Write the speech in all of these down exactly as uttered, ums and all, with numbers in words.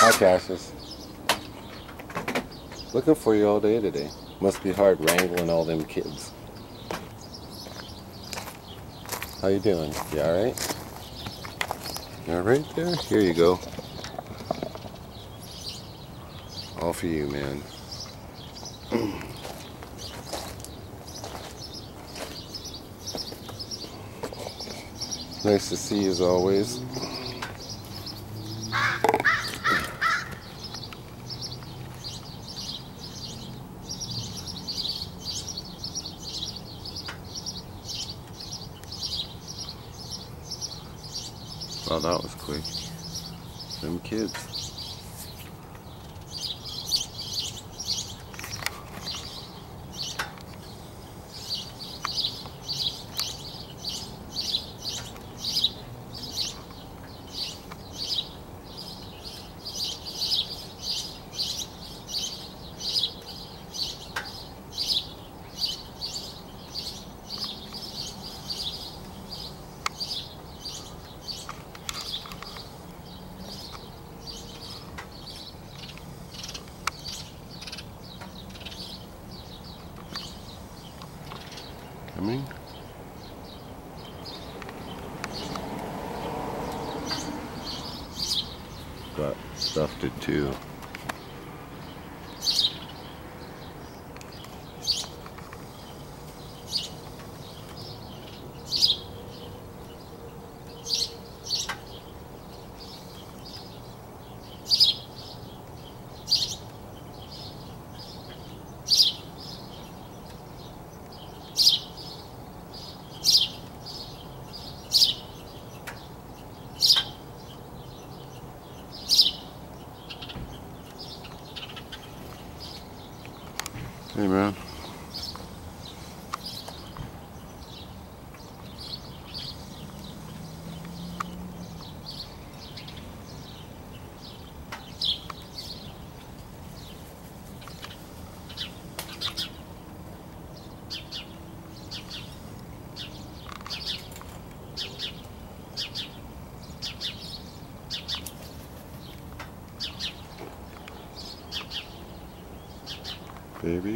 Hi, Cassius. Looking for you all day today. Must be hard wrangling all them kids. How you doing? You alright? You alright there? Here you go. All for you, man. Nice to see you as always. Oh, that was quick. Them kids. Coming. Got stuffed it too. Hey, man. Baby.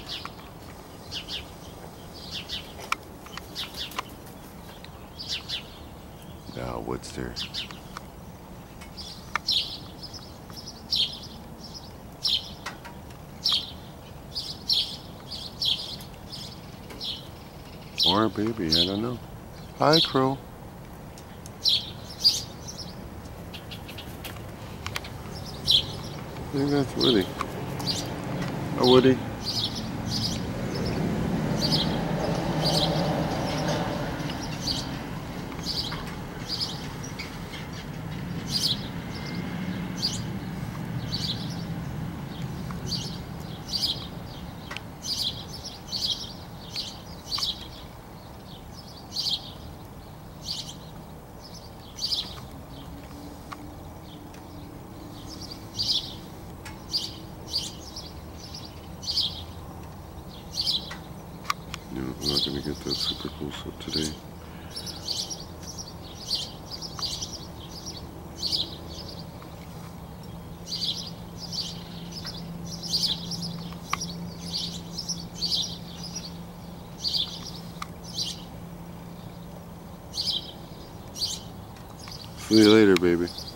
Now, what's there? Or a baby, I don't know. Hi, Crow. I think that's Woody. Oh, Woody. No, I'm not going to get that super close up today. See you later, baby.